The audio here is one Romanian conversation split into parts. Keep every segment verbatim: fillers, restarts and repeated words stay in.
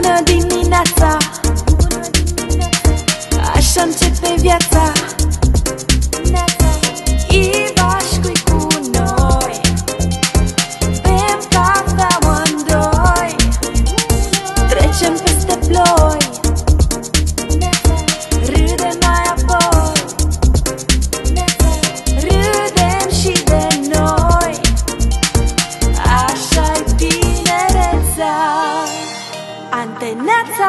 Bună dimineața, așa începe viața. Ivașcu-i cu noi, bem cafea amândoi, trecem peste ploi, râdem mai apoi, râdem și de noi. Așa-i tinerețea, Anteneața.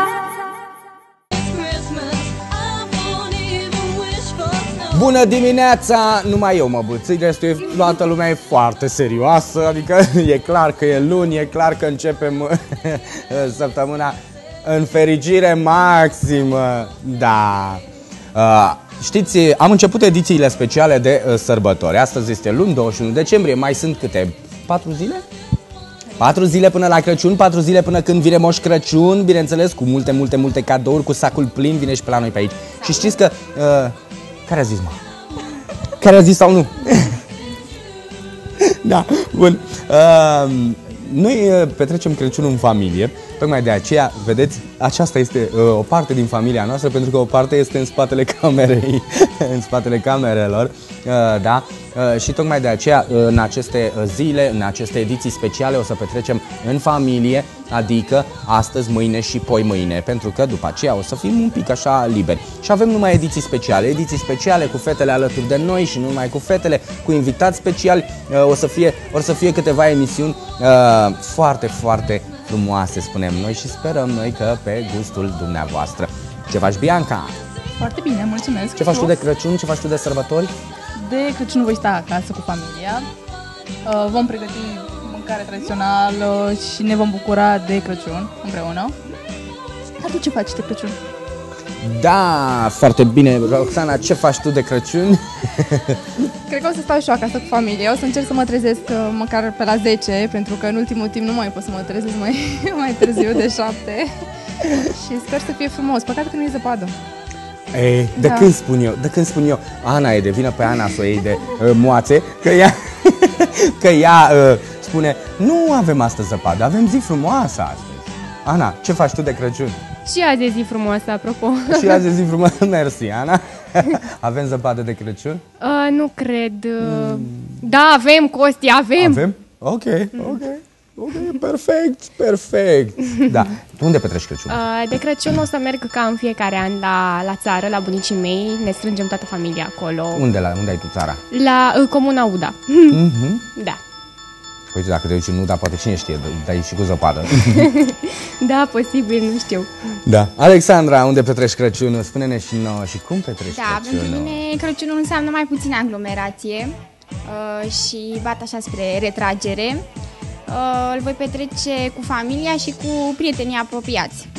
Bună dimineața! Numai eu mă buțig, restul e, toată lumea e foarte serioasă, adică e clar că e luni, e clar că începem săptămâna în fericire maximă, da. Uh, știți, am început edițiile speciale de uh, sărbători, astăzi este luni, douăzeci și unu decembrie, mai sunt câte? patru zile? Patru zile până la Crăciun, patru zile până când vine Moș Crăciun, bineînțeles, cu multe, multe, multe cadouri, cu sacul plin, vine și pe la noi pe aici. Și știți că... Uh, care a zis, mă? Care a zis sau nu? Da, bun. Uh, noi petrecem Crăciunul în familie, tocmai de aceea, vedeți, aceasta este uh, o parte din familia noastră, pentru că o parte este în spatele camerei, în spatele camerelor, uh, da? Uh, și tocmai de aceea, uh, în aceste zile, în aceste ediții speciale, o să petrecem în familie, adică astăzi, mâine și poi mâine, pentru că după aceea o să fim un pic așa liberi. Și avem numai ediții speciale, ediții speciale cu fetele alături de noi și nu numai cu fetele, cu invitați speciali, uh, o să fie, o să fie câteva emisiuni uh, foarte, foarte frumoase, spunem noi, și sperăm noi că pe gustul dumneavoastră. Ce faci, Bianca? Foarte bine, mulțumesc. Ce faci tu de Crăciun? Ce faci tu de sărbători? De Crăciun voi sta acasă cu familia. Vom pregăti mâncare tradițională și ne vom bucura de Crăciun împreună. Dar tu ce faci de Crăciun? Da, foarte bine. Roxana, ce faci tu de Crăciun? Cred că o să stau și eu acasă cu familia. O să încerc să mă trezesc măcar pe la zece, pentru că în ultimul timp nu mai pot să mă trezesc mai, mai târziu de șapte. Și sper să fie frumos. Păcat că nu e zăpadă. Ei, de da. când spun eu, de când spun eu, Ana e de vină pe Ana să o iei de uh, moațe, că ea, că ea uh, spune, nu avem astăzi zăpadă, avem zi frumoasă astăzi. Ana, ce faci tu de Crăciun? Și azi e zi frumoasă, apropo. Și azi e zi frumoasă, mersi, Ana. Avem zăpadă de Crăciun? Uh, nu cred. Mm. Da, avem, Costi, avem. Avem? Ok, ok. Ok, perfect, perfect. Da. Tu unde petreci Crăciun? Uh, de Crăciun o să merg ca în fiecare an la, la țară, la bunicii mei. Ne strângem toată familia acolo. Unde, la, unde ai tu țara? La uh, Comuna Uda. Mm-hmm. Da. Uite, dacă te duci în Uda, poate cine știe, dai și cu zăpadă. Da, posibil, nu știu. Da. Alexandra, unde petreci Crăciunul? Spune-ne și nouă și cum petreci da, Crăciunul? Da, pentru mine Crăciunul înseamnă mai puțină aglomerație uh, și bat așa spre retragere. Uh, îl voi petrece cu familia și cu prietenii apropiați.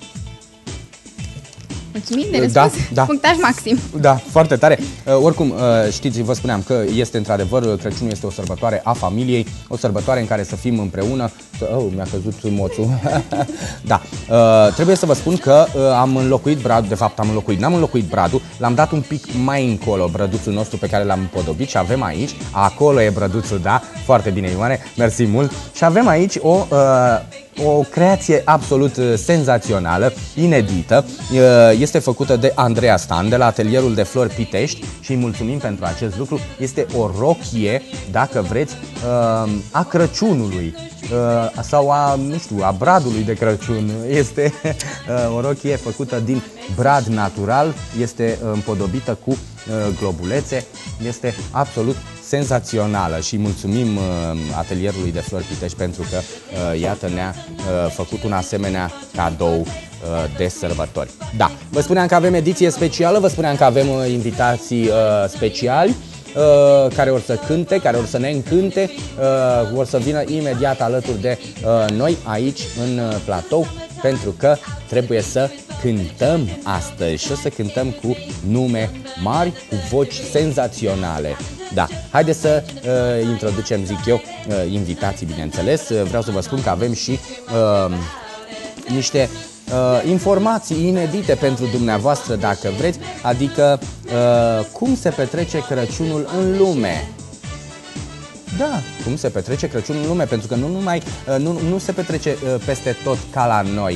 Mulțumim de răspuns. Da, da. Punctaj maxim. Da, foarte tare. Uh, oricum, uh, știți, vă spuneam că este într-adevăr, Crăciunul este o sărbătoare a familiei, o sărbătoare în care să fim împreună. Oh, mi-a căzut moțul. Da, uh, trebuie să vă spun că uh, am înlocuit bradul, de fapt am înlocuit, n-am înlocuit bradul, l-am dat un pic mai încolo, brăduțul nostru pe care l-am împodobit și avem aici, acolo e brăduțul, da, foarte bine, Ioane, mersi mult. Și avem aici o... Uh, o creație absolut senzațională, inedită, este făcută de Andreea Stan de la atelierul de flori Pitești și îi mulțumim pentru acest lucru. Este o rochie, dacă vreți, a Crăciunului sau a, nu știu, a bradului de Crăciun. Este o rochie făcută din brad natural, este împodobită cu globulețe, este absolut senzațională și mulțumim uh, atelierului de flori Pitești pentru că, uh, iată, ne-a uh, făcut un asemenea cadou uh, de sărbători. Da, vă spuneam că avem ediție specială, vă spuneam că avem uh, invitații uh, speciali uh, care or să cânte, care or să ne încânte, uh, or să vină imediat alături de uh, noi aici în uh, platou, pentru că trebuie să cântăm astăzi și o să cântăm cu nume mari, cu voci senzaționale. Da, haideți să uh, introducem, zic eu, uh, invitații, bineînțeles. Uh, vreau să vă spun că avem și uh, niște uh, informații inedite pentru dumneavoastră, dacă vreți, adică uh, cum se petrece Crăciunul în lume. Da, cum se petrece Crăciunul în lume, pentru că nu, numai, nu, nu se petrece peste tot ca la noi.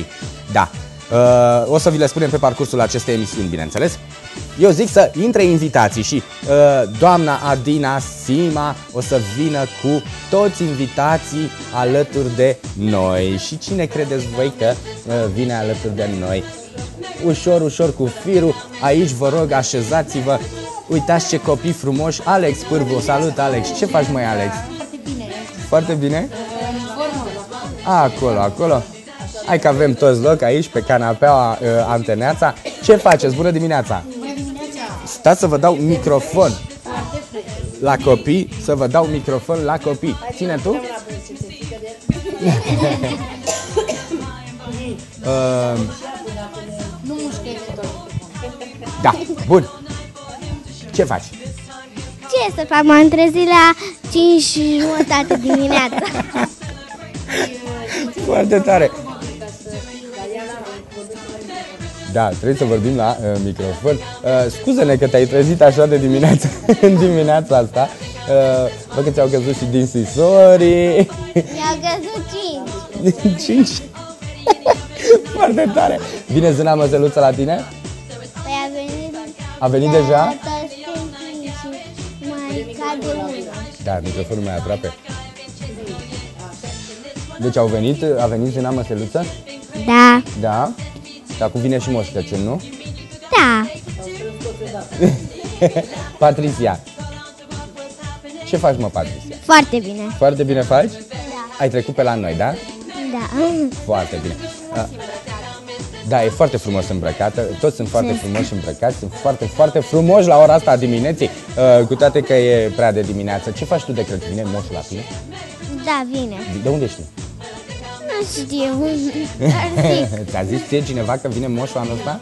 Da. Uh, o să vi le spunem pe parcursul acestei emisiuni, bineînțeles. Eu zic să intre invitații și uh, doamna Adina Sima o să vină cu toți invitații alături de noi. Și cine credeți voi că uh, vine alături de noi? Ușor, ușor cu firul. Aici vă rog, așezați-vă. Uitați ce copii frumoși. Alex Pârvu, salut Alex. Ce faci, măi, Alex? Foarte bine. Foarte bine? Acolo, acolo. Hai că avem toți loc aici pe canapeaua uh, Anteneața. Ce faceți? Bună dimineața! Bună dimineața. Stați să vă dau microfon la copii, să vă dau microfon la copii. Ține tu? uh, Nu mușcă da, bun. Ce faci? Ce să fac? M-am trezit la cinci și jumătate dimineața. Foarte tare. Da, trebuie să vorbim la uh, microfon. Uh, scuze-ne că te-ai trezit așa de dimineață, în dimineața asta. Uh, bă, că ți-au căzut și din sisorii. Mi-au căzut cinci. Cinci? Foarte tare. Vine zâna măseluță la tine? Păi a venit... A venit deja? Și mai cade unul. Da, microfonul mai aproape. Deci au venit, a venit zâna măseluță? Da. Da. Și acum vine și Moș Crăciun, nu? Da. Patricia. Ce faci, mă, Patricia? Foarte bine. Foarte bine faci? Da. Ai trecut pe la noi, da? Da. Foarte bine. Da, e foarte frumos îmbrăcată. Toți sunt foarte frumoși îmbrăcați. Sunt foarte, foarte frumoși la ora asta a dimineții. Cu toate că e prea de dimineață. Ce faci tu de Crăciun? Vine Moșul la tine? Da, vine. De unde știi? Nu știu. Dar zic. Ți-a zis ție cineva că vine Moșul anul ăsta?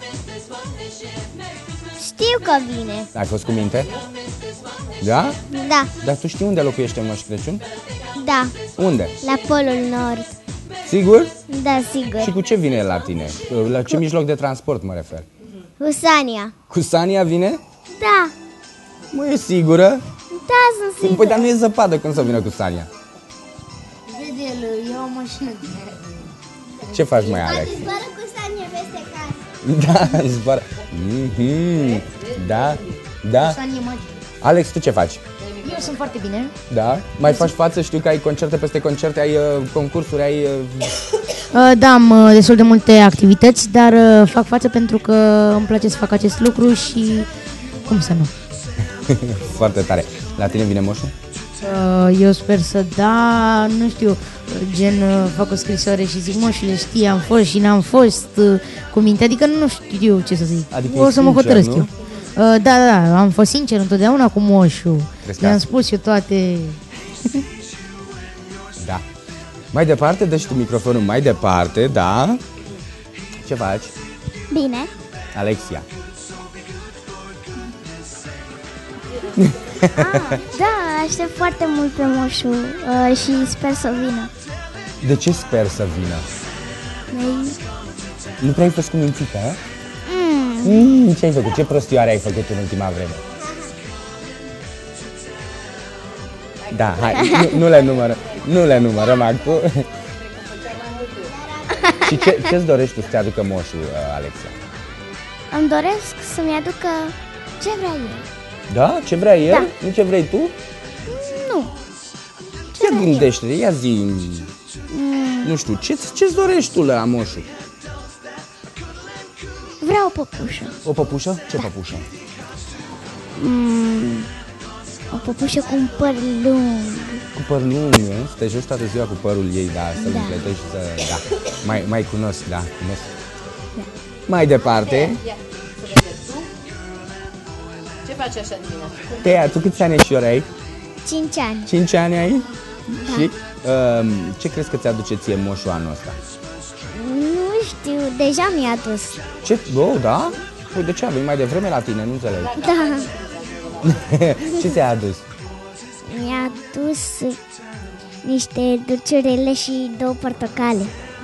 Știu că vine. Ai fost cu minte? Da? Da. Dar tu știi unde locuiește Moș Crăciun? Da. Unde? La Polul Nord. Sigur? Da, sigur. Și cu ce vine la tine? La ce mijloc de transport mă refer? Cu Sania. Cu Sania vine? Da. Mă, e sigură? Da, sunt sigură. Păi, dar nu e zăpadă când să vină cu Sania. Vede el, e o mașină de... Ce faci, mai Alex? Zboară cu Sania peste casă. Da, zboară. Mm-hmm. Da, da. Sanie magică. Alex, tu ce faci? Eu sunt foarte bine. Da? Mai faci față? Știu că ai concerte peste concerte, ai uh, concursuri, ai... Uh... Uh, da, am uh, destul de multe activități, dar uh, fac față pentru că îmi place să fac acest lucru și cum să nu. Foarte tare. La tine vine Moșul? Uh, eu sper să da, nu știu, gen uh, fac o scrisoare și zic moșule, știi, am fost și n-am fost uh, cu minte, adică nu știu ce să zic. Adică o să mă sincer, hotărăsc nu? eu. Uh, da, da, da, am fost sincer întotdeauna cu moșul. Crezi că I-am asta? spus eu toate. Da. Mai departe, dă și tu microfonul mai departe, da? Ce faci? Bine. Alexia. Ah, da, aștept foarte mult pe moșul uh, și sper să vină. De ce sper să vină? Mai... Nu prea ai fost cu mințică, a? Mm. Mm, ce ai făcut? Ce prostioare ai făcut în ultima vreme? Da, hai, nu, nu le numărăm, nu le numărăm acum. Și ce, ce-ți dorești tu să-ți aducă moșul, uh, Alexia? Îmi doresc să-mi aducă ce vrea el. Da? Ce vrea el? Da. Nu ce vrei tu? Nu. Ia gândește-te, ia zi, Mm. nu știu, ce, ce-ți dorești tu la moșul? Vreau o păpușă. O păpușă? Ce păpușă? Mm. O păpușă cu un păr lung. Cu păr lung, nu? Să te joci toată ziua cu părul ei, da, să-l Da. împletești și să... Da, mai, mai cunosc, da, cunosc. Mai departe, Ce faci așa dimineața? Tea, tu câți anișori ai? Cinci ani. Cinci ani ai? Da. Și um, ce crezi că ți-aduce ție moșul anul ăsta? Nu știu, deja mi-a dus. Ce? Oh, da? Păi de ce a venit mai devreme la tine? Nu înțeleg. Da. Ce ți-a adus? Mi-a dus niște dulciurele și două portocale.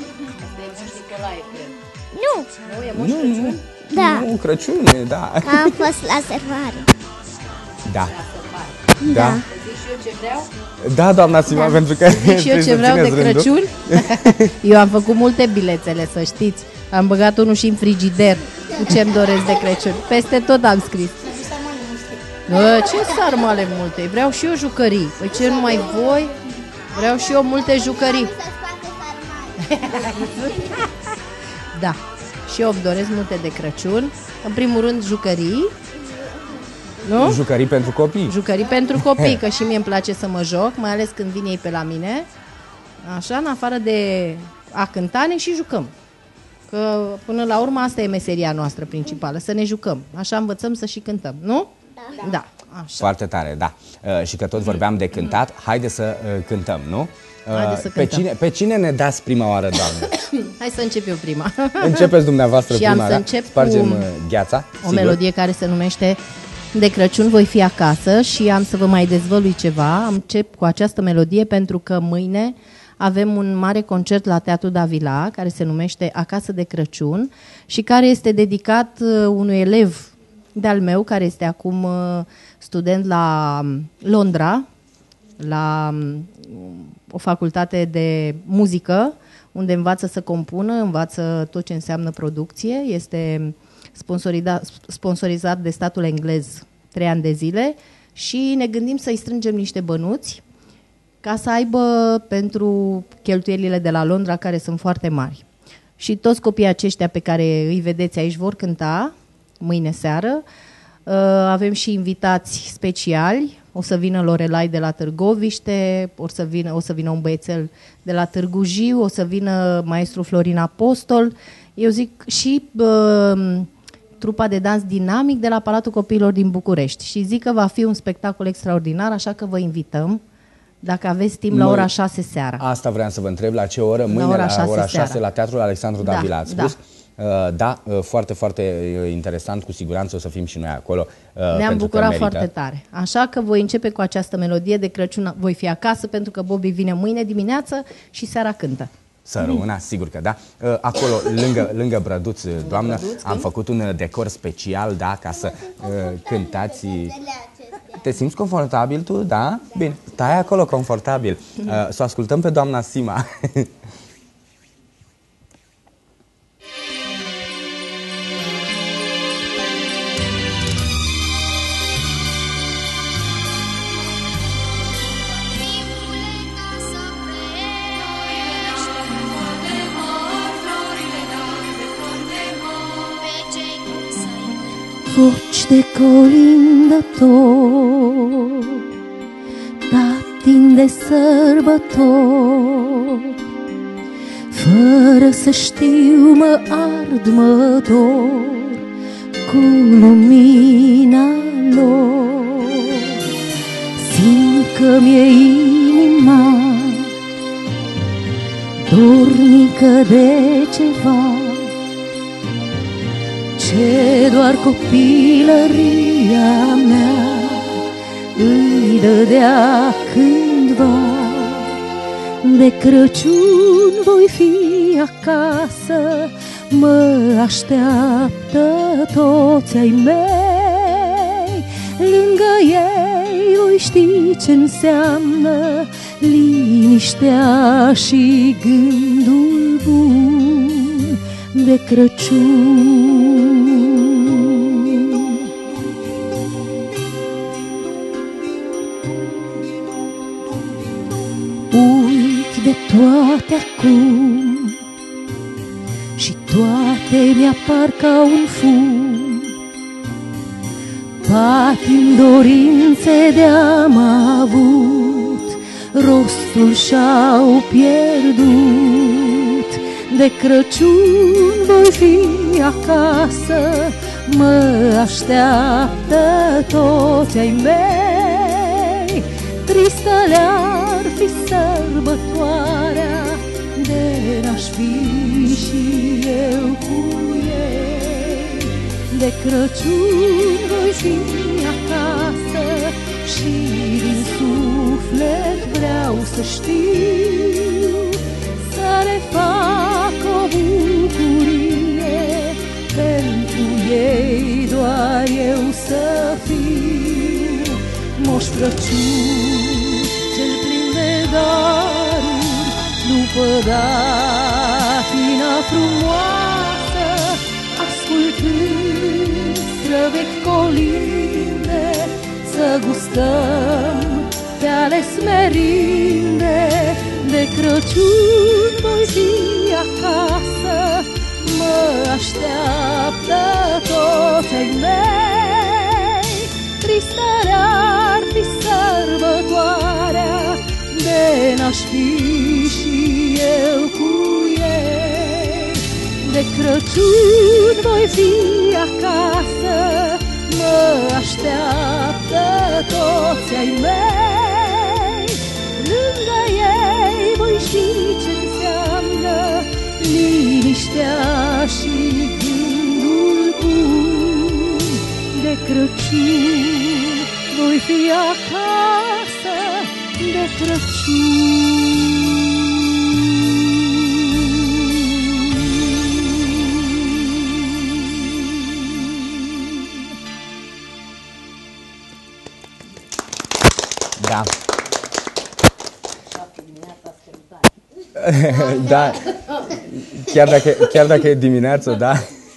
Nu. Nu, e Nu, nu. Da. Nu, Crăciun, e, da. Că am fost la servare. Da. Da. Zic și eu ce vreau? Da, doamna Sima, pentru că Zic și eu trebuie ce să vreau de țineți rândul. Crăciun. Eu am făcut multe bilețele, să știți. Am băgat unul și în frigider cu ce-mi doresc de Crăciun. Peste tot am scris. Bă, ce sarmale multe? Vreau și eu jucării. Păi ce numai voi? Vreau și eu multe jucării. Da. Și eu îmi doresc multe de Crăciun. În primul rând jucării. Nu? Jucării pentru copii. Jucării pentru copii, că și mie îmi place să mă joc, mai ales când vin ei pe la mine. Așa, în afară de a cânta, ne și jucăm. Că până la urmă asta e meseria noastră principală, să ne jucăm. Așa învățăm să și cântăm, nu? Da. Da. Așa. Foarte tare, da. Uh, și că tot vorbeam de cântat, haide să uh, cântăm, nu? Uh, Haide să pe, cântăm. cine, pe cine ne dați prima oară, doamne? Hai să încep eu prima. Începeți dumneavoastră Și prima, am să da? încep Spargem cu uh, gheața. o sigur. melodie care se numește De Crăciun voi fi acasă și am să vă mai dezvălui ceva. încep cu această melodie pentru că mâine avem un mare concert la Teatrul Davila care se numește Acasă de Crăciun și care este dedicat uh, unui elev de-al meu care este acum uh, student la um, Londra, la um, o facultate de muzică, unde învață să compună, învață tot ce înseamnă producție, este sponsorizat, sponsorizat de statul englez trei ani de zile și ne gândim să-i strângem niște bănuți ca să aibă pentru cheltuielile de la Londra, care sunt foarte mari. Și toți copiii aceștia pe care îi vedeți aici vor cânta mâine seară. Avem și invitați speciali. O să vină Lorelai de la Târgoviște, o să vină, o să vină un băiețel de la Târgu Jiu, o să vină maestru Florin Apostol. Eu zic și uh, trupa de dans dinamic de la Palatul Copiilor din București. Și zic că va fi un spectacol extraordinar, așa că vă invităm, dacă aveți timp, la Noi- ora șase seara. Asta vreau să vă întreb, la ce oră? Mâine ora la șase ora seara. șase la Teatrul Alexandru Da, Davila, ați da. spus? Uh, Da, uh, foarte, foarte uh, interesant, cu siguranță o să fim și noi acolo. uh, Ne-am pentru că bucurat merită. foarte tare. Așa că voi începe cu această melodie de Crăciun, voi fi acasă, pentru că Bobby vine mâine dimineață și seara cântă. Să rămână, sigur că da. Uh, Acolo, lângă, lângă Brăduț, doamnă, am făcut un uh, decor special, da, ca să uh, cântați. Te simți confortabil tu, da? Bine, stai acolo confortabil. Uh, Să o ascultăm pe doamna Sima. Voci de colindător, datin de sărbător, fără să știu mă ard, mă dor cu lumina lor. Simt că mi-e inima dornică de ceva ce doar copilăria mea îi dădea cândva. De Crăciun voi fi acasă, mă așteaptă toți ai mei. Lângă ei voi ști ce înseamnă liniștea și gândul bun de Crăciun. Uit de toate acum și toate mi-apar ca un fum, patim dorințe de-am avut, rostul și-au pierdut. De Crăciun voi fi acasă, mă așteaptă toți ai mei. Tristă le-ar fi sărbătoarea, de n-aș fi și eu cu ei. De Crăciun voi fi acasă și din suflet vreau să știu să le fac o bucurie, pentru ei doar eu să fiu. Moș Crăciun, cel plin de daruri, după datina frumoasă, visăm pe ale smerinde. De Crăciun voi fi acasă, mă așteaptă toți ai mei. Tristă ar fi sărbătoarea, de n-aș fi și eu cu ei. De Crăciun voi fi acasă, mă așteaptă toți ai mei. Lângă ei voi ști ce înseamnă liniștea și gândul bun. De Crăciun voi fi acasă, de Crăciun. Da. Da. Chiar dacă, chiar dacă e dimineață, da.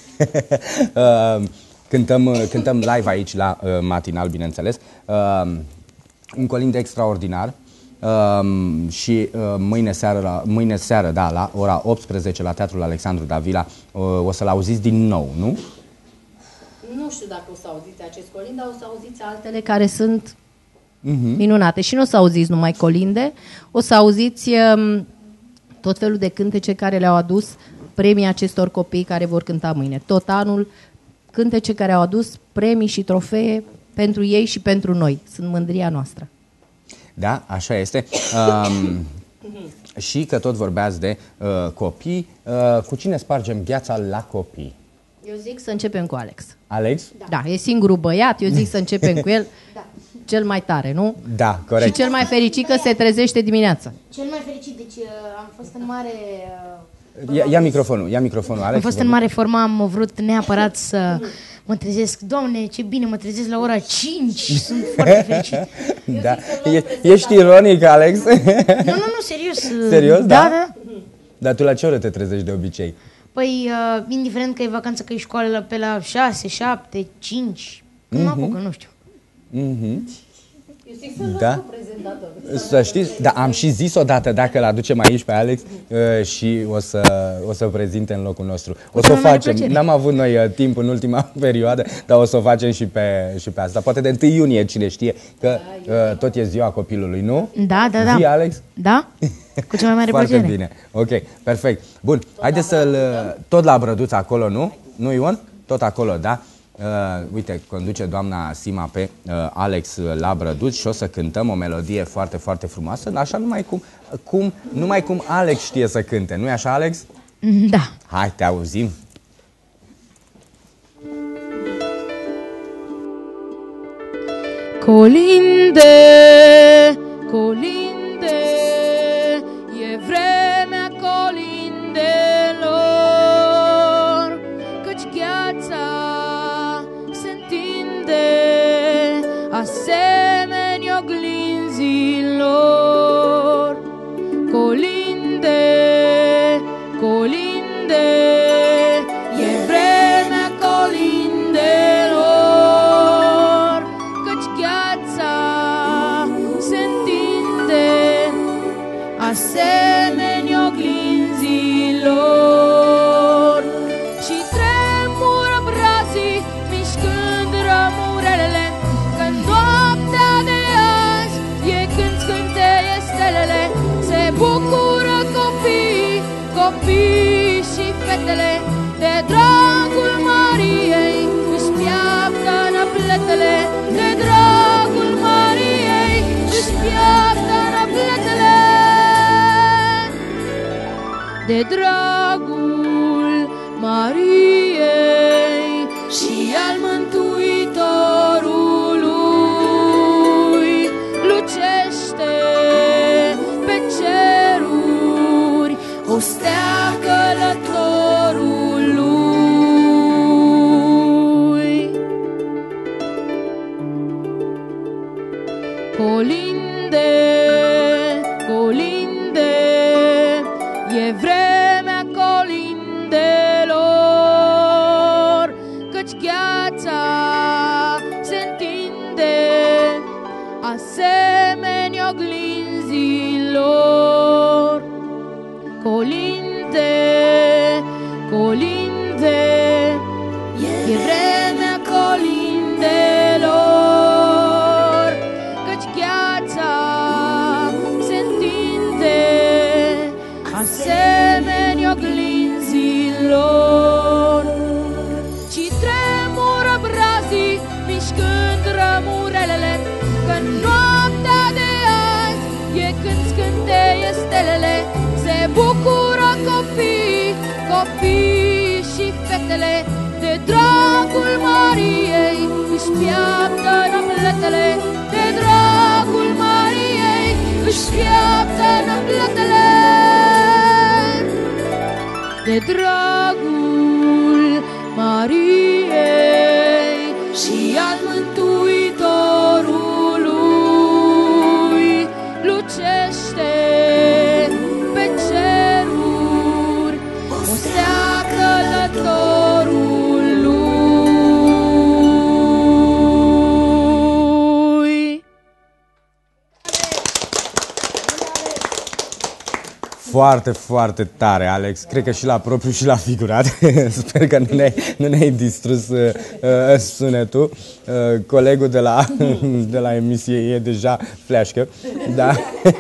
Cântăm, cântăm live aici la uh, matinal, bineînțeles. Uh, un colind extraordinar. Uh, și uh, mâine seară, la, mâine seară, da, la ora optsprezece la Teatrul Alexandru Davila, uh, o să-l auziți din nou, nu? Nu știu dacă o să auziți acest colind, dar o să auziți altele care sunt Uh-huh. minunate. Și nu o să auziți numai colinde, o să auziți um, tot felul de cântece care le-au adus premii acestor copii care vor cânta mâine. Tot anul, cântece care au adus premii și trofee pentru ei și pentru noi. Sunt mândria noastră. Da, așa este. Um, și că tot vorbeați de uh, copii, uh, cu cine spargem gheața la copii? Eu zic să începem cu Alex. Alex? Da, e singurul băiat, eu zic să începem cu el. Da. Cel mai tare, nu? Da, corect. Și cel mai fericit că se trezește dimineața. Cel mai fericit, deci uh, am fost în mare... Uh, Ia, ia microfonul, ia microfonul, Alex. Am fost în mare formă, am vrut neapărat să mă trezesc. Doamne, ce bine, mă trezesc la ora cinci, sunt foarte fericit. Da. E, ești ironic, Alex? Nu, nu, nu, serios. Serios, da? Da, da. Dar tu la ce oră te trezești de obicei? Păi, uh, indiferent că e vacanță, că e școală, pe la șase, șapte, cinci, când mă apucă, nu știu. Mhm. Eu zic să-l Da. luăm cu prezentator. Să știți, da, am și zis odată dacă îl aducem aici pe Alex uh, și o să, o să prezinte în locul nostru. O să o facem. N-am avut noi uh, timp în ultima perioadă, dar o să o facem și pe, și pe asta. Poate de întâi iunie, cine știe, că uh, tot e ziua copilului, nu? Da, da, da. Zi, Alex? Da? Cu cea mai mare Foarte plăcere. bine. Ok, perfect. Bun, haideți să-l... uh, Tot la Brăduț acolo, nu? Nu, Ion? Tot acolo, da? Uh, uite, conduce doamna Sima pe uh, Alex la Brăduț și o să cântăm o melodie foarte, foarte frumoasă, așa numai cum, cum, numai cum Alex știe să cânte. Nu-i așa, Alex? Da. Hai, te auzim. Colinde, colinde, e vremea colindelor, căci gheața se întinde asemenea oglinzilor. Colinde, colinde, e vremea colindelor, căci gheața se întinde asemenea oglinzilor. Și tremură brazii mișcând rămurelele, când noaptea de azi e când scânteie stelele. Se bucură copii, copii și fetele, de dragul Mariei își piaptă năpletele. De dragul Mariei își piaptă năpletele. De dragul Mariei și al Mântuitorului lucește pe ceruri o stea călătorului. Colinde, colinde, e vremea colinde, e vremea colindelor, căci gheața se întinde asemenea oglinzilor. Ci tremură brazii mișcând rămurelele, că noaptea de azi e când scânteie stelele. Se bucură copii, copii și fetele, de dragul Mariei își piaptă năpletele, de dragul Mariei își piaptă năpletele, de dragul Mariei și al Mântuitorului lucește pe ceruri o stea călătorului. Foarte, foarte tare, Alex. Cred că și la propriu și la figurat. Sper că nu ne-ai, nu ne-ai distrus uh, uh, sunetul. Uh, colegul de la, de la emisie e deja fleașcă. Da.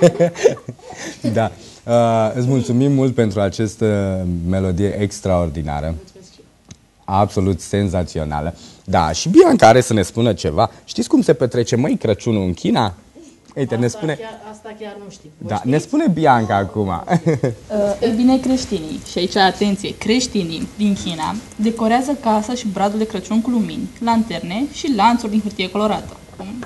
Da. Uh, îți mulțumim mult pentru această melodie extraordinară. Absolut senzațională. Da, și Bianca are să ne spună ceva. Știți cum se petrece, măi, Crăciunul în China? Uite, asta, ne spune... chiar, asta chiar nu știu. Da, ne spune Bianca acum. E bine, creștinii, și aici atenție, creștinii din China decorează casa și bradul de Crăciun cu lumini, lanterne și lanțuri din hârtie colorată.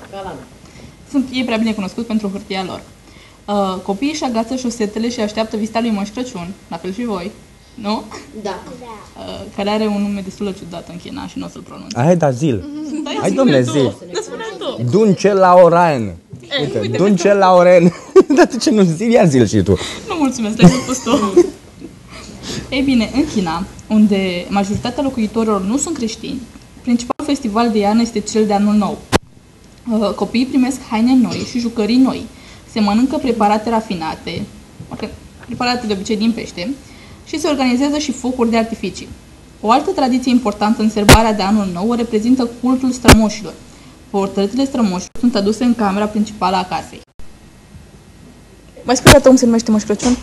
Sunt ei prea bine cunoscuți pentru hârtia lor. Uh, copiii își agață șosetele și așteaptă vizita lui Moș Crăciun, la fel și voi, nu? Da. Uh, care are un nume destul de ciudat în China și nu o să-l pronunț. Hai, da, zil. Da, Hai, domnule, zi. Ne spune tu. Dunce la Oran. Uite, uite, Dunce la Oran. Dar de ce nu zi? Ia zi-l și tu. Nu, mulțumesc, le-ai spus tu. Ei bine, în China, unde majoritatea locuitorilor nu sunt creștini, principalul festival de iarnă este cel de Anul Nou. Uh, copiii primesc haine noi și jucării noi. Se mănâncă preparate rafinate, preparate de obicei din pește, și se organizează și focuri de artificii. O altă tradiție importantă în sărbarea de Anul Nou o reprezintă cultul strămoșilor. Portretele strămoșilor sunt aduse în camera principală a casei. Mai spune dată cum se numește Moș Crăciun?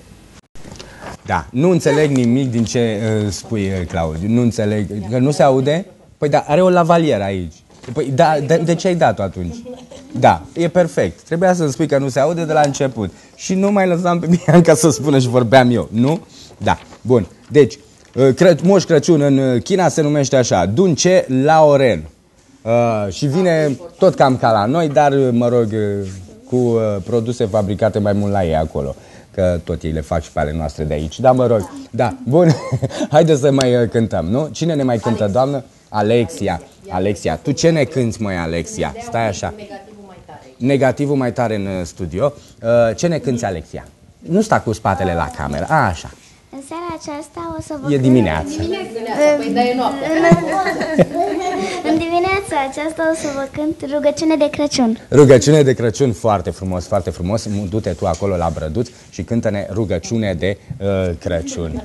Da, nu înțeleg nimic din ce uh, spui, uh, Claudiu. Nu înțeleg. Că nu se aude? Păi da, are o lavalieră aici. Păi da, de, de ce ai dat-o atunci? Da, e perfect. Trebuia să-mi spui că nu se aude de la început. Și nu mai lăsam pe Bianca să spună și vorbeam eu, nu? Da, bun. Deci, Cră Moș Crăciun în China se numește așa, Dunce la Oren. Uh, și vine tot cam ca la noi, dar, mă rog, cu uh, produse fabricate mai mult la ei acolo. Că tot ei le fac și pe ale noastre de aici. Da, mă rog. Da, bun. Haideți să mai uh, cântăm, nu? Cine ne mai cântă, doamnă? Alexia. Alexia. Tu ce ne cânti, măi, Alexia? Stai așa. Negativul mai tare. Negativul mai tare în studio. Uh, ce ne cânti, Alexia? Nu sta cu spatele la cameră. A, așa. În seara aceasta o să vă... E dimineața. Dimineața, păi da, e noaptea. În dimineața aceasta o să vă cânt rugăciune de Crăciun. Rugăciune de Crăciun, foarte frumos, foarte frumos. Du-te tu acolo la Brăduț și cântă-ne rugăciune de uh, Crăciun.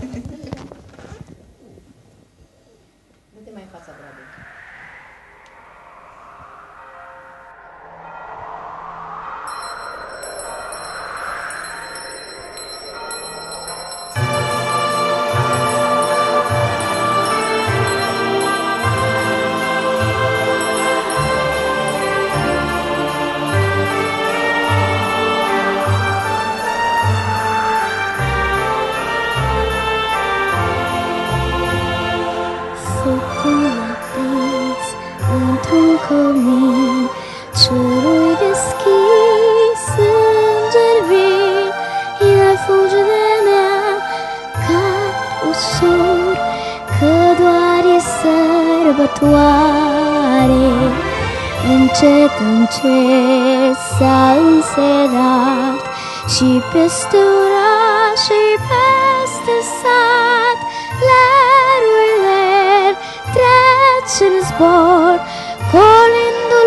Cerul deschis, înger vin, el fuge de mea ca ușor, că doar e sărbătoare. Încet, încet s-a înserat și peste oraș și peste sat, lerul ler trece în zbor, colindul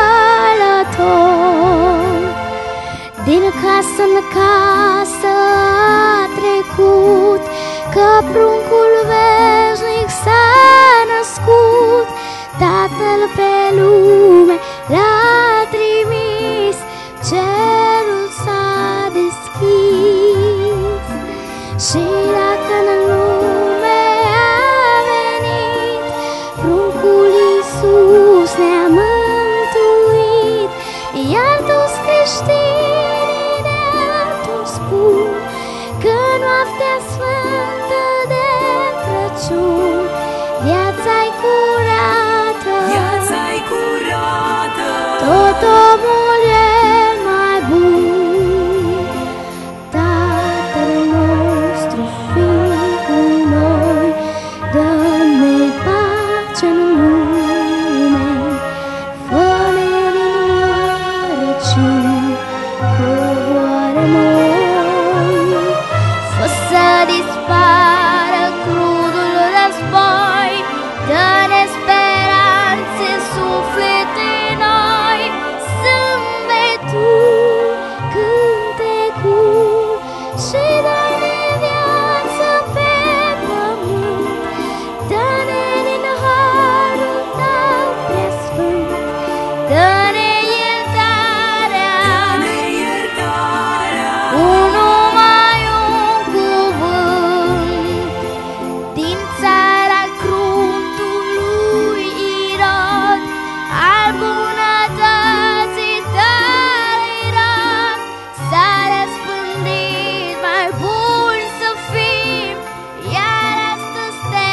călător. Din casă în casă a trecut, că pruncul veșnic s-a născut, Tatăl pe lume l-a trimis, cerul s-a deschis. Și dacă în lume a venit pruncul Iisus, ne-a mântuit, iar toți creștinii de atunci spun că noaptea sfântă de Crăciun viața-i curată, viața-i curată, tot omul e mai bun. Tatăl nostru fii cu noi, dă-ne pace în lume, fă-ne din răciuni coboare moi, fă să dispară crudul război, dă-ne speranțe suflete noi, zâmbetul, cântecul și dă-ne viață pe pământ, dă-ne din harul tău preasfânt, dă-ne iertarea, dă-ne iertarea, un numai un cuvânt, din țara cruntului Irod, al bunătății tale Irod, s-a răspândit, mai bun să fim, iar astăzi te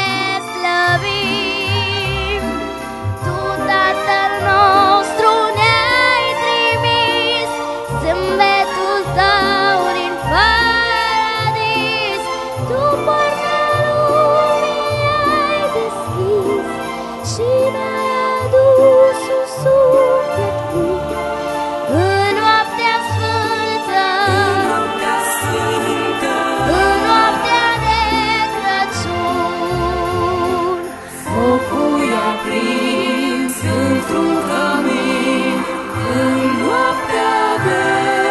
slăvim. Tu, Tatăl nostru, ne-ai trimis, zâmbetul tău din paradis, tu poarta lumii ai deschis și ne-ai adus un suflet bun în noaptea sfântă, noaptea sfântă, în noaptea de Crăciun. focul i-a prins într-un cămin în noaptea de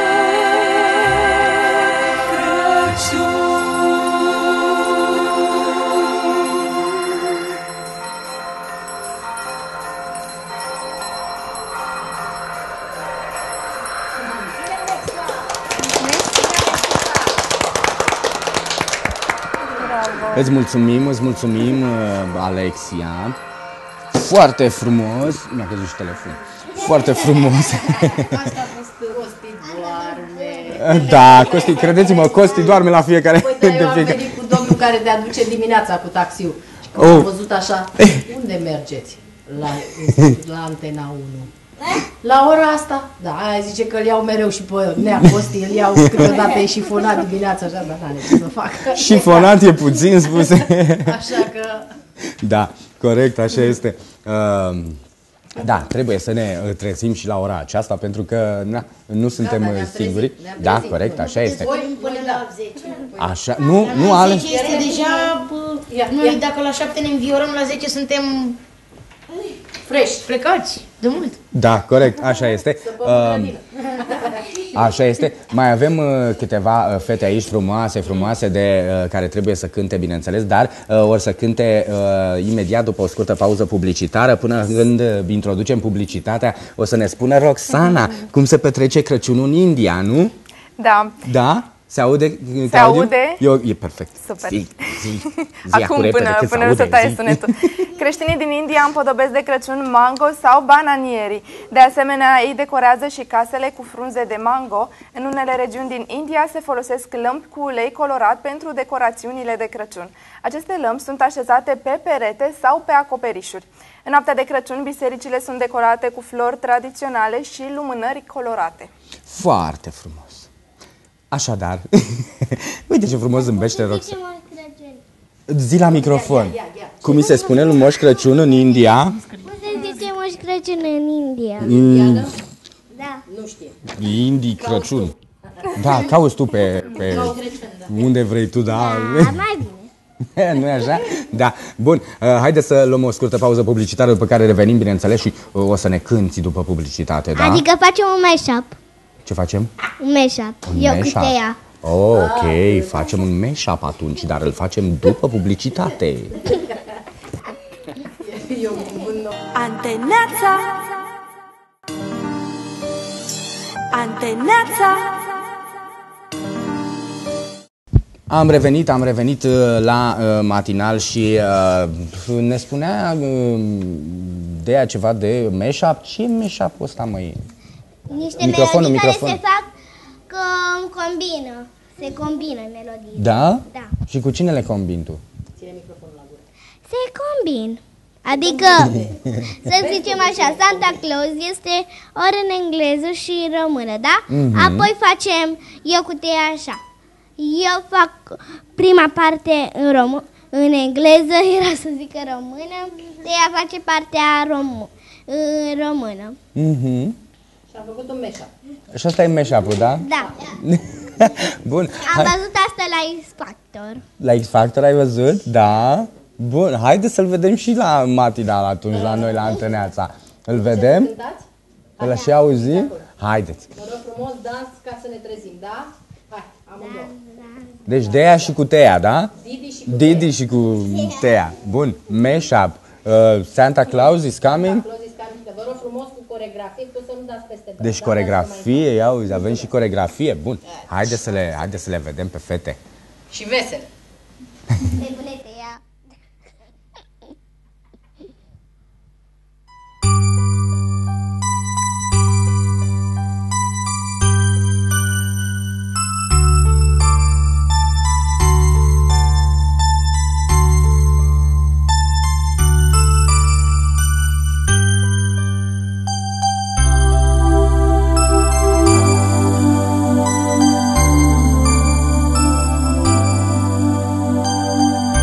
Crăciun. Îți mulțumim, îți mulțumim, uh, Alexia. Foarte frumos. Mi-a căzut și telefon. Foarte frumos. Asta a fost Costi doarme. Da, Costi, credeți-mă, Costi doarme la fiecare. Păi, da, eu de am fiecare. venit cu domnul care te aduce dimineața cu taxiul. Și când Oh. am văzut așa, unde mergeți? La, la Antena unu. La ora asta? Da, aia zice că îl iau mereu și pe Nea Costi, îl iau câteodată e șifonat dimineața, așa, dar n-are ce să fac. Șifonat e puțin spus. Așa că... Da, corect, așa este. Uh, da, trebuie să ne uh, trezim și la ora aceasta, pentru că na, nu suntem Gata, uh, ne-am singuri. trezit, ne-am Da, trezit. corect, așa este. Voi până la zece. Așa, nu, nu ale. zece este deja, bă, noi dacă la șapte ne înviorăm, la zece suntem fresh, plecați, de mult. Da, corect, așa este. Uh, așa este. Mai avem uh, câteva uh, fete aici frumoase, frumoase, de, uh, care trebuie să cânte, bineînțeles, dar uh, or să cânte uh, imediat după o scurtă pauză publicitară. Până când uh, introducem publicitatea, o să ne spună Roxana cum se petrece Crăciunul în India, nu? Da. Da? Se aude? Se aude? Eu, e perfect. Super. Zi, zi, zi Acum, repede, până, cât se până nu aude, se taie zi. sunetul. Creștinii din India împodobesc de Crăciun mango sau bananieri. De asemenea, ei decorează și casele cu frunze de mango. În unele regiuni din India se folosesc lămpi cu ulei colorat pentru decorațiunile de Crăciun. Aceste lămpi sunt așezate pe perete sau pe acoperișuri. În noaptea de Crăciun, bisericile sunt decorate cu flori tradiționale și lumânări colorate. Foarte frumos. Așadar, uite ce frumos zâmbește Roxana. Zi la microfon. Cum mi se spune lui Moș Crăciun în India? Cum se zice Moș Crăciun în India? Mm, Da. Nu știe. Indii Crăciun. Da, cauți tu pe, pe unde vrei tu, da. Da, mai bine. Nu e așa? Da. Bun, uh, haideți să luăm o scurtă pauză publicitară, după care revenim, bineînțeles, și uh, o să ne cânti după publicitate, da? Adică facem un mashup. Ce facem? Un mashup. Un Eu mashup. câte ea. Oh, ok, facem un mashup atunci, dar îl facem după publicitate. Anteneața, Anteneața. Am revenit, am revenit uh, la uh, matinal și uh, ne spunea uh, Dea ceva de mashup. Ce e mashup-ul ăsta, măi? Niște Microfonul, melodii microfon. care se fac că combină. Se combină melodii. Da? Da. Și cu cine le combini tu? Se combin. Adică, să zicem așa, Santa Claus este ori în engleză și în română, da? Mhm. Apoi facem eu cu Tea așa. Eu fac prima parte în română, în engleză, era să zic în română, Tea face partea rom- în română. Mhm. Și am făcut un mashup. Și asta e mashup-ul, da? Da. Bun. Am Hai. văzut asta la X Factor. La X Factor ai văzut? Da. Bun, haide să-l vedem și la matinal atunci, la noi, la Anteneața. Îl vedem? Îl și auzim? Haideți. Vă rog frumos, dans ca să ne trezim, da? Hai, amândouă. Deci Dea și cu Tea, da? Didi și cu Didi și cu Tea. Bun, mashup. Uh, Santa Claus is coming. Claus is coming. Vă rog frumos cu coregrafie, că să nu dați peste tot. Deci coregrafie, ia uzi, avem și coregrafie. Bun, haide să le, haide să le vedem pe fete. Și vesel. Nebunete, ea. Anteneața,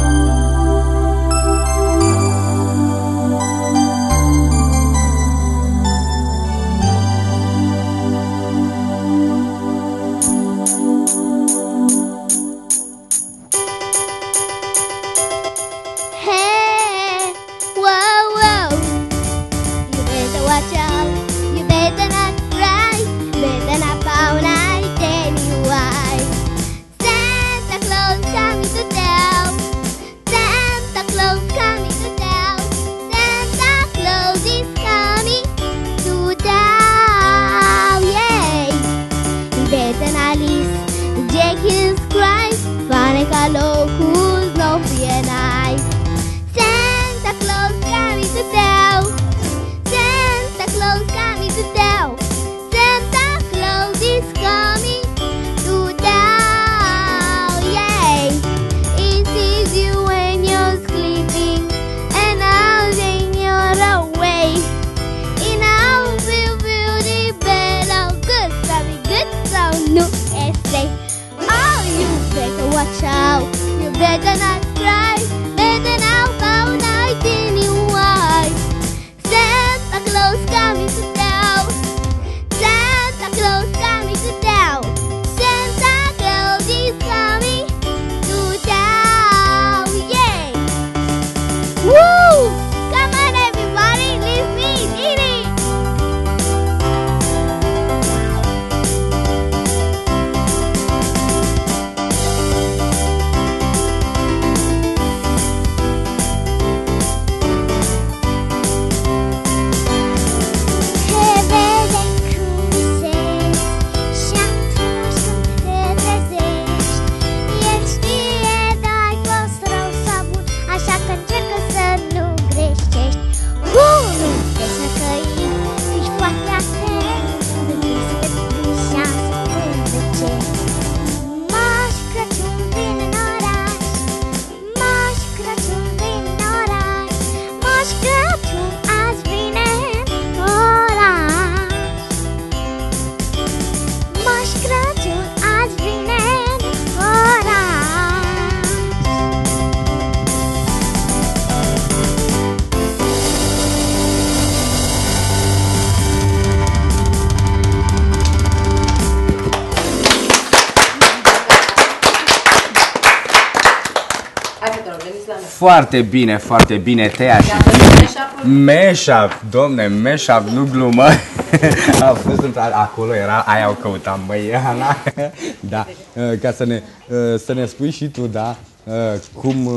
foarte bine, foarte bine, Tea și Mashup, domne, mashup, nu glumă. A fost într acolo, era, aia o căutam, băi, Ana. Da, ca să ne, să ne spui și tu, da, cum,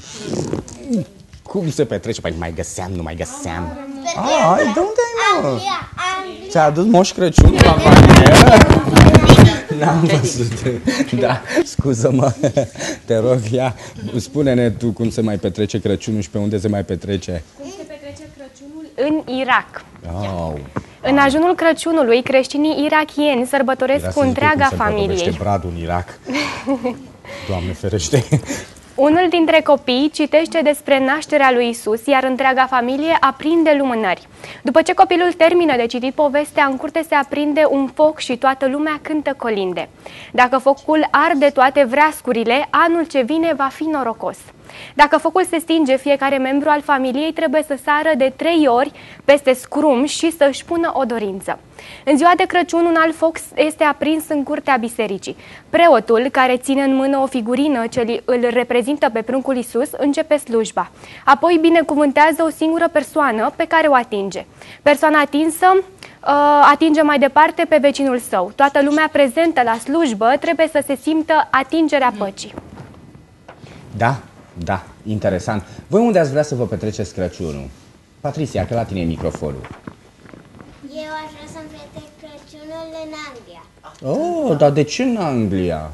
cum se petrece, păi nu mai găseam, nu mai găseam. Ai, de unde ai, mă? Ți-a adus Moș Crăciun la familie? N-am văzut. Da, scuză-mă, te rog, ia, spune-ne tu cum se mai petrece Crăciunul și pe unde se mai petrece. Cum se petrece Crăciunul în Irak? Oh. În ajunul Crăciunului, creștinii irakieni sărbătoresc cu întreaga familie. Era bradul în Irak. Doamne ferește. Unul dintre copii citește despre nașterea lui Isus, iar întreaga familie aprinde lumânări. După ce copilul termină de citit povestea, în curte se aprinde un foc și toată lumea cântă colinde. Dacă focul arde toate vreascurile, anul ce vine va fi norocos. Dacă focul se stinge, fiecare membru al familiei trebuie să sară de trei ori peste scrum și să își pună o dorință. În ziua de Crăciun, un alt foc este aprins în curtea bisericii. Preotul, care ține în mână o figurină ce îl reprezintă pe pruncul Iisus, începe slujba. Apoi binecuvântează o singură persoană pe care o atinge. Persoana atinsă uh, atinge mai departe pe vecinul său. Toată lumea prezentă la slujbă trebuie să se simtă atingerea păcii. Da, da, interesant. Voi unde ați vrea să vă petreceți Crăciunul? Patricia, că la tine e microfonul. Eu aș vrea să-mi petrec Crăciunul în Anglia. Oh, dar de ce în Anglia?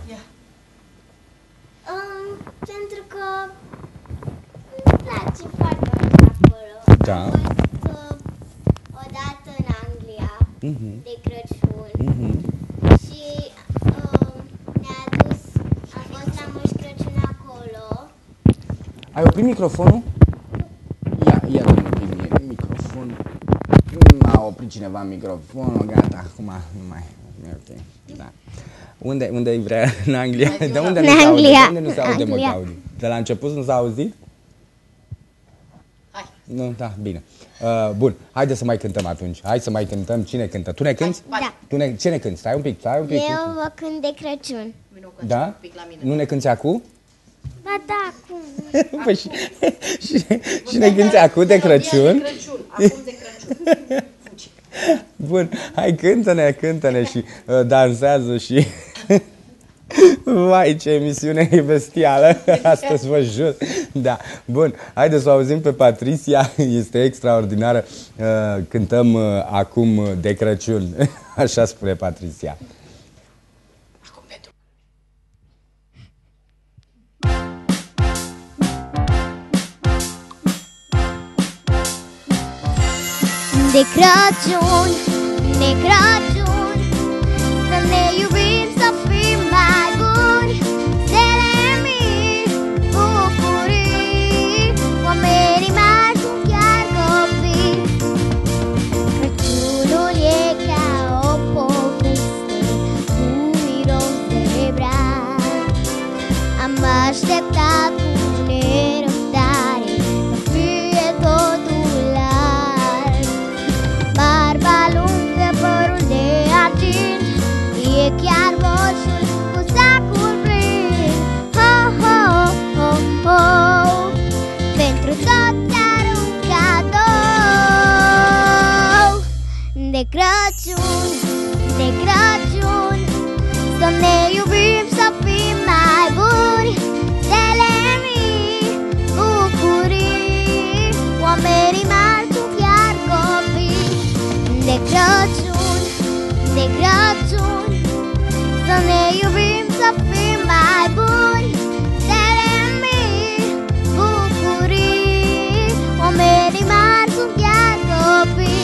Um, pentru că îmi place foarte mult acolo. Da. Am fost uh, odată în Anglia Mhm. de Crăciun Mhm. și um, ne-a dus, am fost la Moș Crăciun acolo. Ai oprit microfonul? Ia, ia dă-mi un pic mie microfonul. A oprit cineva microfonul, gata, acum nu mai e ok. Da. Unde, unde vrea? În Anglia? De unde nu se aude? De unde nu se aude, mă, Claudi? De la început nu s-a auzit? Hai. Nu, da, bine. Uh, bun, haide să mai cântăm atunci. Hai să mai cântăm. Cine cântă? Tu ne cânti? Da. Tu ne, ce ne cânti? Stai un pic, stai un pic. Eu vă cânt de Crăciun. Da? Nu ne cânti acum? Ba da, acum. Păi și, și, și ne cânti acum de Crăciun? De Crăciun, acum de Crăciun. Bun, hai cântă-ne, cântă-ne și uh, dansează și... Vai, ce emisiune e bestială, astăzi vă jur. Da, bun, haideți să o auzim pe Patricia, este extraordinară. Uh, cântăm uh, acum de Crăciun, așa spune Patricia. De Crăciun, de Crăciun, să ne iubim, să fim mai buni, stele mici, bucurii, oamenii mari sunt chiar copii. Crăciunul e ca o poveste cu miros de brad. Am așteptat cu nerăbdare să fie totul larg. Barba lungă, părul de argint, e chiar moșul cu sacul plin. Ho, ho, ho, ho, pentru toți are un cadou. De Crăciun, de Crăciun, să ne iubim, să fim mai buni, stele mici, bucurii, oamenii mari sunt chiar copii. De Crăciun, de Crăciun, să ne iubim, să fim mai buni, stele mici, bucurii, oamenii mari sunt chiar copii.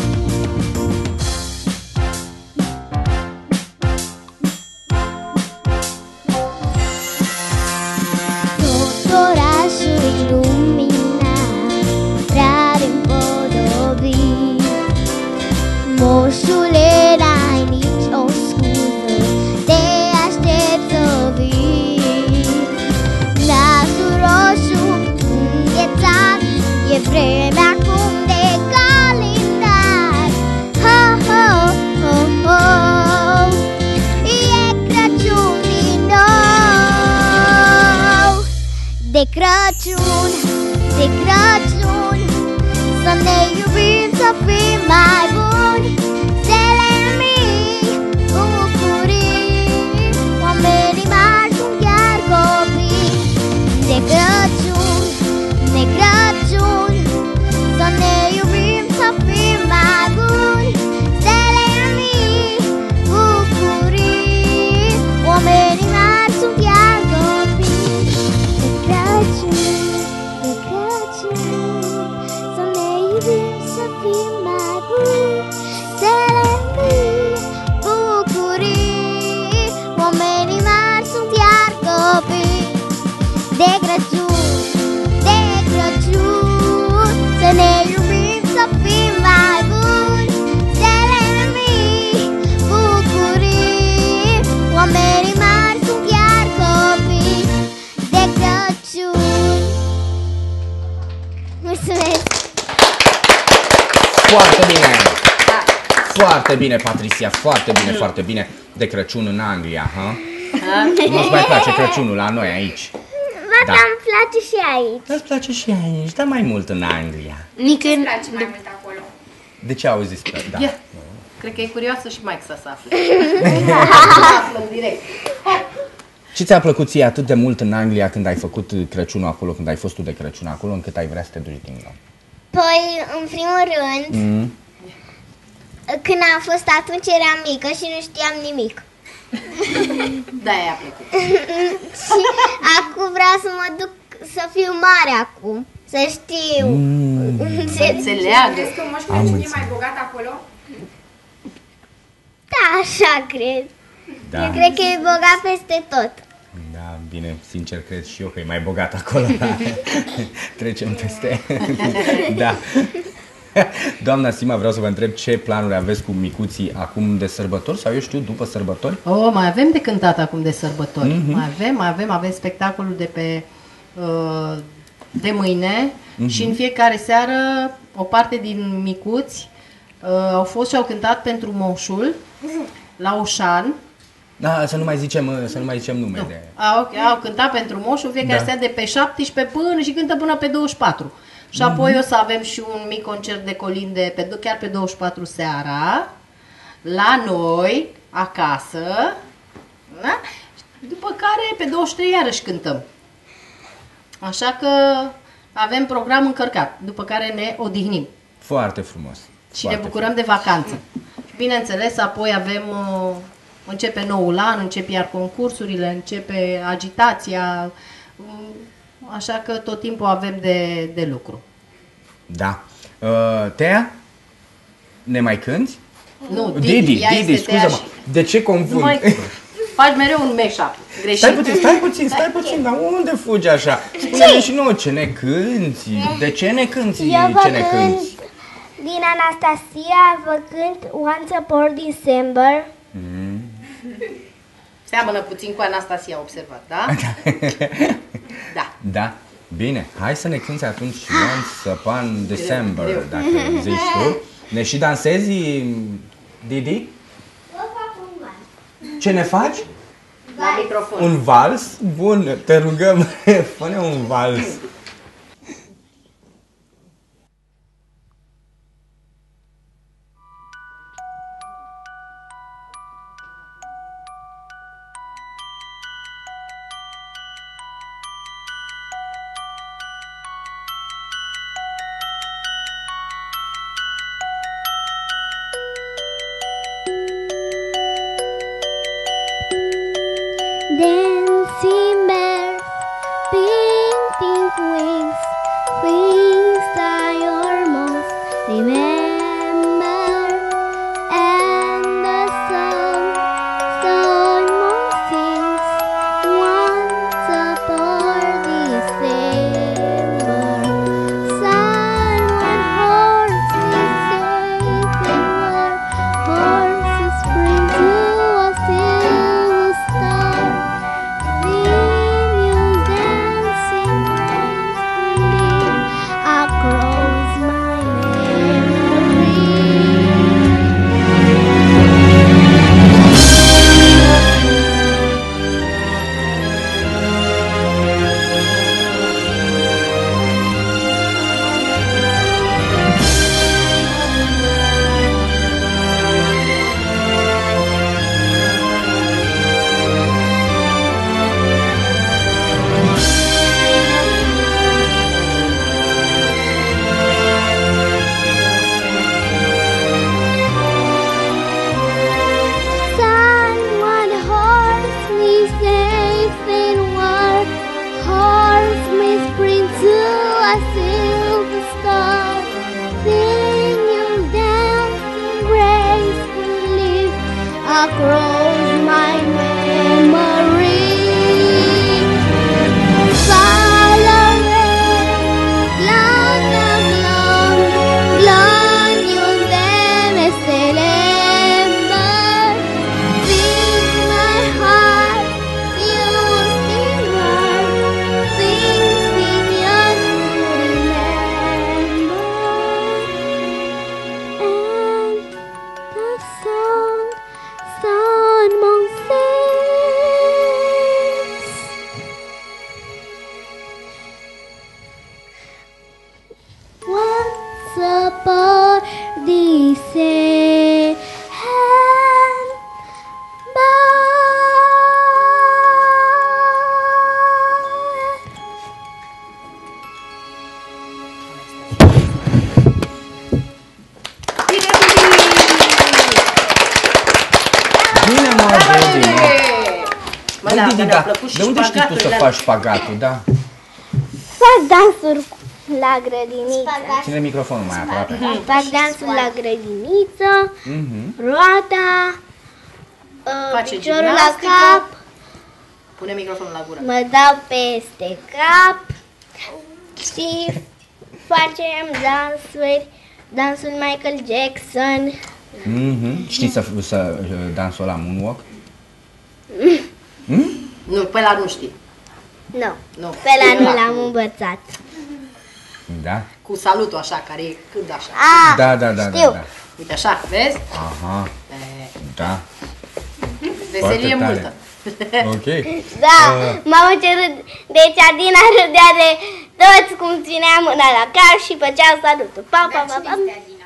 Tot orașul iluminat, rar împodobit. Moșule, n-ai nici o scuză, te aștept să vii. Nasul roșu înghețat, e vremea acum de calendar. Ho, ho, ho, ho, e Crăciun din nou. De Crăciun, de Crăciun. Să ne iubim, să fim mai buni, stele mii, bucurii, oamenii mari sunt chiar copii. De Crăciun, de Crăciun, să ne iubim, să fim mai buni, stele mii, bucurii, oamenii mari sunt chiar copii. De Crăciun, de Crăciun, să ne iubim, să fim mai buni, stele mii, bucurii, oamenii mari sunt chiar copii. De Crăciun, de Crăciun, să ne iubim, să fim mai buni, stele mii, bucurii, oamenii mari sunt chiar copii. De Crăciun. Mulțumesc! Foarte bine! Foarte bine, Patricia, foarte bine, foarte bine. De Crăciun în Anglia, ha? Nu-ți mai place Crăciunul la noi aici? Ba, Da. da, îmi place și aici. Îți place și aici, dar mai mult în Anglia. Nicăieri îmi place mai mult acolo. De ce auzi despre? Da. Ia. Cred că e curioasă și Maica să afle. Aflăm direct. Ce ți-a plăcut ție atât de mult în Anglia când ai făcut Crăciunul acolo, când ai fost tu de Crăciun acolo, încât ai vrea să te duci din nou? Păi, în primul rând, Mm. când am fost atunci eram mică și nu știam nimic. Da, i-a plăcut. Și acum vreau să mă duc să fiu mare acum, să știu. Mm. Să înțeleagă. Crezi că Moș Am Crăciun e înțeles. mai bogat acolo? Da, așa cred. Da. Eu cred că e bogat peste tot. Da, bine, sincer cred și eu că e mai bogat acolo. Trecem peste. Da. Doamna Sima, vreau să vă întreb ce planuri aveți cu micuții acum de sărbători sau eu știu, după sărbători? Oh, mai avem de cântat acum de sărbători. Mhm. Mai avem, mai avem, avem spectacolul de pe uh, de mâine Mhm. și în fiecare seară o parte din micuți uh, au fost și au cântat pentru moșul la Oșan. Da, să nu mai zicem, să nu mai zicem nume. De... Au, au cântat pentru moșul fiecare Da. seară de pe șaptesprezece până și cântă până pe douăzeci și patru. Și apoi o să avem și un mic concert de colinde pe, chiar pe douăzeci și patru seara, la noi, acasă, da? După care pe douăzeci și trei iarăși cântăm. Așa că avem program încărcat, după care ne odihnim Foarte frumos. și Foarte ne bucurăm de vacanță. Și bineînțeles, apoi avem, uh, începe noul an, încep iar concursurile, începe agitația, um, așa că tot timpul avem de, de lucru. Da. Uh, Tea? Ne mai cânti? Nu, Didi, Didi, ea Didi, este Tea scuză-mă. și- De ce confund? Nu mai faci mereu un mashup greșit. Stai puțin, stai puțin, stai puțin, dar unde fugi așa? Spune-ne și nouă ce ne cânti, de ce ne cânti, Eu vă ce ne cânt cânti? din Anastasia, vă cânt Once Upon December. Mm. Seamănă puțin cu Anastasia, observat, da? Da. Da, bine, hai să ne cânti atunci Once Upon December, dacă zici tu. Ne și dansezi, Didi? Ce ne faci? La microfon. Un vals? Bun, te rugăm, fă-ne un vals. Dancing bears, painting across my memory. Far away, long, long, long, long, you'll never remember. In my heart, you still are things beyond remember. And the song, sound mon sense. Once upon this hand, Bine, mă, Didi. Mă, Băi, da, Didi, că da. ne-a plăcut și De unde știi tu să șpagatul, faci șpagatul, da? Fac dansuri la grădiniță. Ține microfonul mai aproape. Fac dansuri la grădiniță, Mhm. roata, uh, Face piciorul la gimnastică. cap, Pune microfonul la gură. mă dau peste cap și facem dansuri, dansul Michael Jackson. Mhm. Știi să, să uh, dansul la moonwalk? Mm? Nu, pe la nu știi. Nu, Nu. pe la nu l-am învățat. Da? Cu salutul așa, care e cât de așa. Ah, Da, da, da, da, știu. da. Uite așa, vezi? Aha, E, da. veselie Foarte tare. multă. Ok. Da, Uh. m-am cerut. Deci Adina râdea de toți cum ținea mâna la cap și făceau salutul. Pa, pa, pa, pa.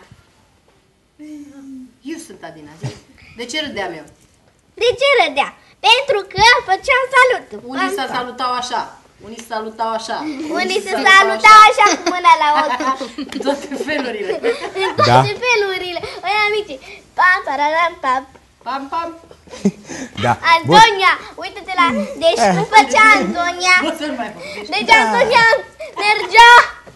Eu sunt Adina, zi. De ce râdeam eu? De ce râdea? Pentru că făceam salutul. Unii Pam, se pam. salutau așa, unii se salutau așa. Unii se salutau așa cu mâna la ochi. În toate felurile. În toate felurile. Ăia mici. Pam, pararam, pam. Pam, pam. Da. Bun. Antonia, uite-te la... Deci cum făcea Antonia? Nu să nu mai vorbești. Deci Antonia mergea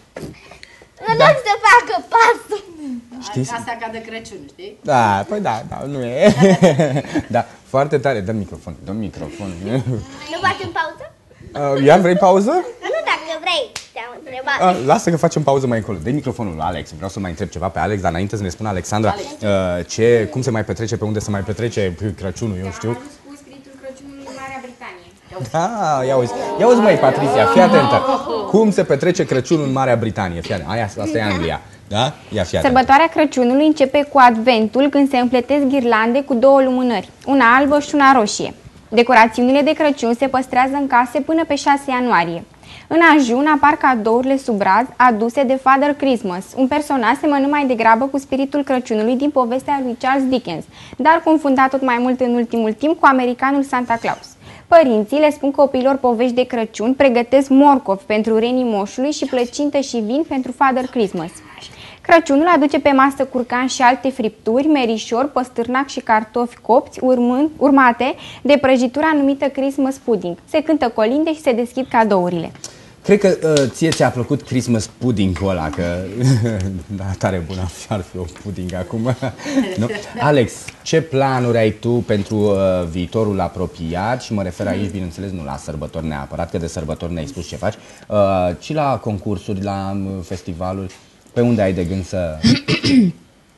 în loc să facă pasul. Știi? Casa ca de Crăciun, știi? Da, păi da, da, nu e. Da, foarte tare. Dă microfon, dă microfon. Nu facem pauză? Uh, iar vrei pauză? Nu dacă vrei, te-am întrebat. Uh, lasă că facem pauză mai încolo. Dă microfonul lui Alex. Vreau să mai întreb ceva pe Alex, dar înainte să ne spună Alexandra uh, ce, cum se mai petrece, pe unde se mai petrece Crăciunul, eu știu. Cu spiritul Crăciunului în Marea Britanie. Da, ia uzi. Ia uzi, măi, Patricia, fii atentă. Cum se petrece Crăciunul în Marea Britanie? Fii atentă. Aia, asta e Anglia. Da? Ia fii atentă. Sărbătoarea Crăciunului începe cu Adventul, când se împletesc ghirlande cu două lumânări, una albă și una roșie. Decorațiunile de Crăciun se păstrează în case până pe șase ianuarie. În ajun apar cadourile sub braz aduse de Father Christmas, un personaj semănă mai degrabă cu spiritul Crăciunului din povestea lui Charles Dickens, dar confundat tot mai mult în ultimul timp cu americanul Santa Claus. Părinții le spun copiilor povești de Crăciun, pregătesc morcovi pentru renii moșului și plăcintă și vin pentru Father Christmas. Crăciunul aduce pe masă curcan și alte fripturi, merișor, păstârnac și cartofi copți, urmând, urmate de prăjitura numită Christmas pudding. Se cântă colinde și se deschid cadourile. Cred că uh, ție ți-a plăcut Christmas pudding-ul ăla, că da, tare bun ar fi o pudding acum. Nu? Alex, ce planuri ai tu pentru uh, viitorul apropiat? Și mă refer aici, bineînțeles, nu la sărbători neapărat, că de sărbători ne-ai spus ce faci, uh, ci la concursuri, la uh, festivaluri. Pe unde ai de gând să... Um,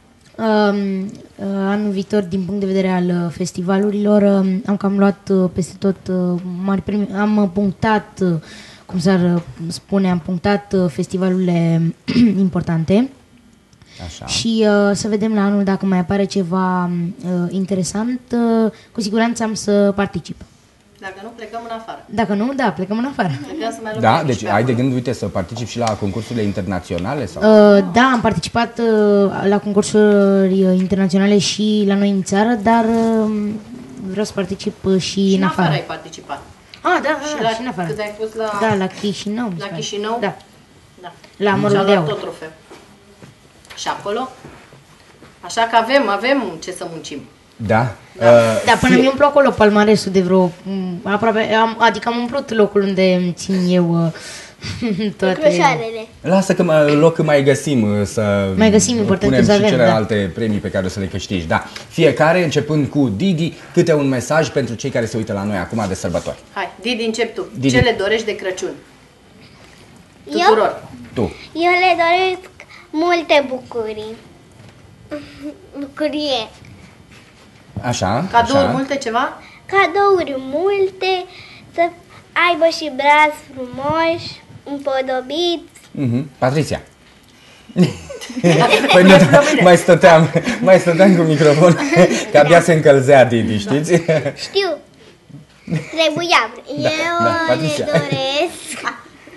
uh, anul viitor, din punct de vedere al uh, festivalurilor, uh, am cam luat uh, peste tot uh, mari premi. Am uh, punctat, uh, cum s-ar uh, spune, am punctat uh, festivalurile importante. Așa. Și uh, să vedem la anul dacă mai apare ceva uh, interesant. Uh, cu siguranță am să particip. Dacă nu, plecăm în afară. Dacă nu, da, plecăm în afară. Plecăm să mai luăm Da, mai deci mici pe ai de acolo. gând, uite, să participi și la concursurile internaționale? Sau? Uh, da, am participat uh, la concursuri uh, internaționale și la noi în țară, dar uh, vreau să particip uh, și, Și în afară. ai participat. Ah, da, Și da, la, și în afară. cât ai fost la... Da, la Chișinău. mi se La pare. Chișinău? Da. Da. La Mărul Și-a de luat Aur. tot trofeu. Și acolo? Așa că avem, avem ce să muncim. Da? Da, Uh, da până fie- mi umplu acolo palmaresul de vreo... m, aproape, am, adică am umplut locul unde îmi țin eu uh, Toate... Crușoarele. Lasă că mă, loc mai găsim să mai găsim, important punem să și avem, celelalte da. premii pe care o să le câștigi. Da. Fiecare, începând cu Didi, câte un mesaj pentru cei care se uită la noi acum de sărbători. Hai, Didi, încep tu. Didi. Ce le dorești de Crăciun? Tuturor. Tu. Eu le doresc multe bucurii. Bucurie. Așa, Cadouri așa. multe, ceva? Cadouri multe, să aibă și brazi frumoși, împodobiți. Mhm. Patricia. Păi nu, mai stăteam, mai stăteam cu microfon, că abia se încălzea Didi, știți? Știu. Trebuia. Da, Eu da, le Patricia. doresc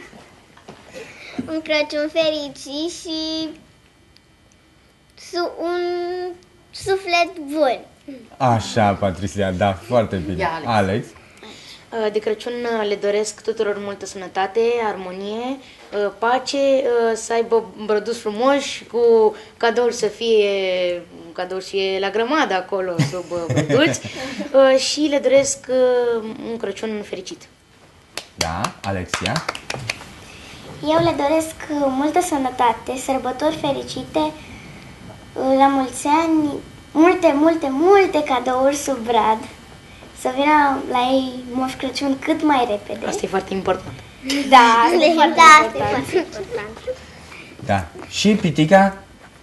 un Crăciun fericit și su- un suflet bun. Așa, Patricia, da, foarte bine. Ia, Alex. Alex. De Crăciun le doresc tuturor multă sănătate, armonie, pace, să aibă brăduți frumoși, cu cadouri să fie, cadouri și la grămadă acolo sub brăduți și le doresc un Crăciun fericit. Da, Alexia. Eu le doresc multă sănătate, sărbători fericite, la mulți ani, multe, multe, multe cadouri sub brad. Să vină la ei Moș Crăciun cât mai repede. Asta e foarte important. Da, este foarte important. Da. Și Pitica?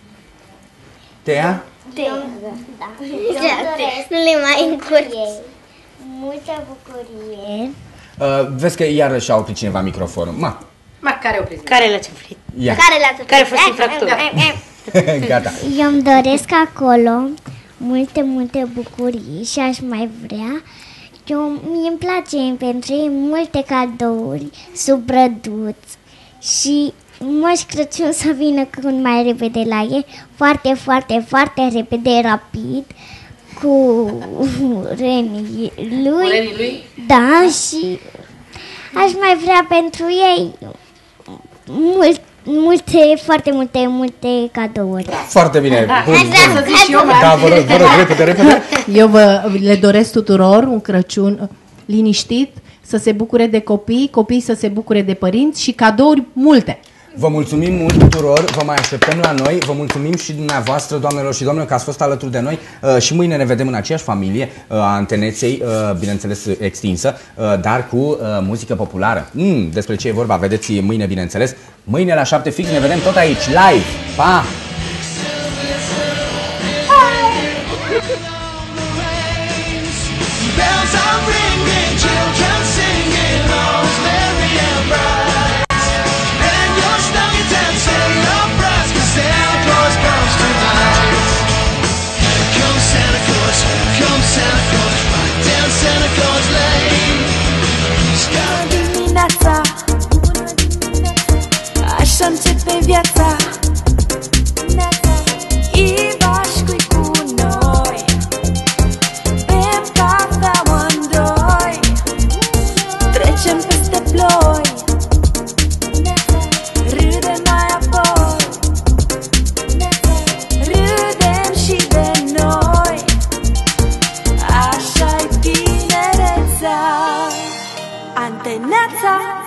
Tea? Da. Da. Nu le mai încurci. Multă bucurie. Uh, vezi că iarăși a oprit cineva microfonul. Ma. Ma, care o prins? Care l-ați oprit? Ia. Care le-ați oprit? Care a fost infractor? Gata. Eu îmi doresc acolo multe, multe bucurii și aș mai vrea. Eu, mie îmi place pentru ei multe cadouri sub brăduți și Moș Crăciun să vină cât mai repede la ei, foarte, foarte, foarte repede, rapid, cu renii lui. Cu renii lui? Da, și aș mai vrea pentru ei mult, multe, foarte multe, multe cadouri. Foarte bine. Bun, Aș vrea bun. să zic și eu, Da, vă rog, vă rog, repede, repede. Eu vă le doresc tuturor un Crăciun liniștit, să se bucure de copii, copiii să se bucure de părinți și cadouri multe. Vă mulțumim mult tuturor, vă mai așteptăm la noi, vă mulțumim și dumneavoastră, doamnelor și domnilor, că ați fost alături de noi uh, și mâine ne vedem în aceeași familie uh, a Anteneței, uh, bineînțeles extinsă, uh, dar cu uh, muzică populară. Mm, despre ce e vorba, vedeți mâine, bineînțeles. Mâine la șapte fix ne vedem tot aici, live. Pa! Bells are ringing, children singing, all's merry and bright. And you're snug and dancing your breath, 'cause Santa Claus comes tonight. Here comes Santa Claus, here comes Santa Claus, right down Santa Claus Lane. Bună dimineața, așa începe viața. Ivașcu-i cu noi, bem cafea amândoi, trecem peste ploi, râdem mai apoi, râdem și de noi, așa-i tinerețea. Anteneața